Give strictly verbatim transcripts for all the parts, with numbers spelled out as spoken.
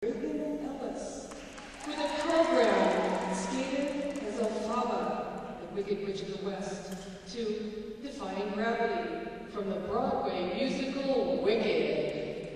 Regan and Ellis with a program skated as Alfaba, the Wicked Witch of the West, to Defying Gravity from the Broadway musical Wicked.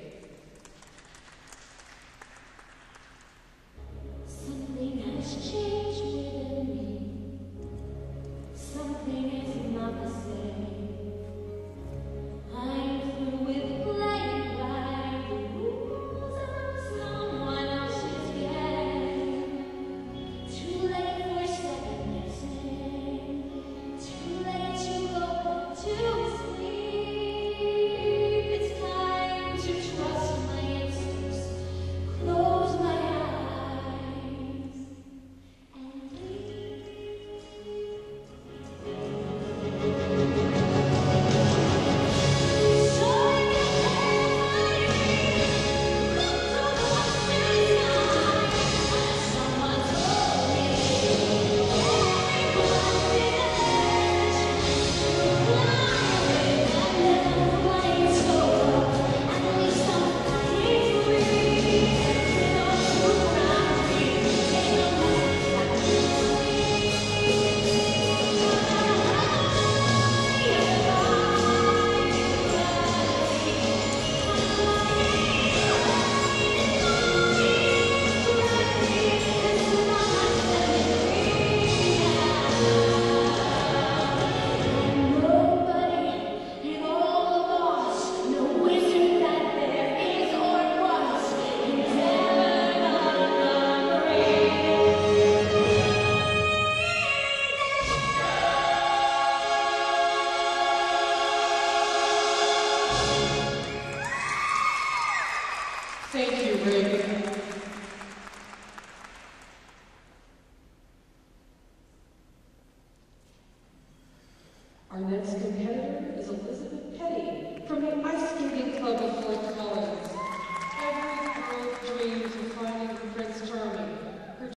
Something has changed within me. Something is not the same. I'm through with playing by the rules of someone else's game. Too late for second guessing. Too late to go back to sleep. It's time to trust my instincts. Close my eyes and leave. So I can look through the western sky. Someone told me everyone's in a dash to fly away. I never flying solo. At least I'm flying free. Those who around me take a look at Nobody in all of us, no wizard that there is or was, is ever gonna Thank you, Regan. Our next competitor